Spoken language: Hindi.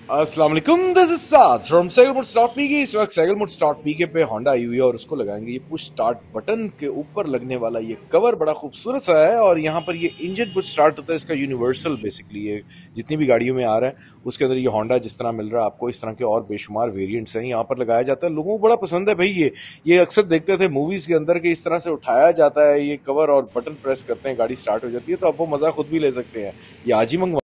अस्सलाम वालेकुम, this is Saad from cycle mode start PK. इस वक्त साइकिल मोड स्टार्ट पीके पे होंडा आई हुई है और उसको लगाएंगे ये पुश स्टार्ट बटन के ऊपर लगने वाला ये कवर बड़ा खूबसूरत सा है। और यहाँ पर ये इंजन पुश स्टार्ट होता है, इसका यूनिवर्सल बेसिकली ये जितनी भी गाड़ियों में आ रहा है उसके अंदर ये होंडा जिस तरह मिल रहा है आपको, इस तरह के और बेशुमार वेरिएंट्स हैं यहाँ पर लगाया जाता है। लोगों को बड़ा पसंद है भाई। ये अक्सर देखते थे मूवीज के अंदर कि इस तरह से उठाया जाता है ये कवर और बटन प्रेस करते हैं, गाड़ी स्टार्ट हो जाती है। तो आप वो मजा खुद भी ले सकते हैं, ये आज ही मंगवा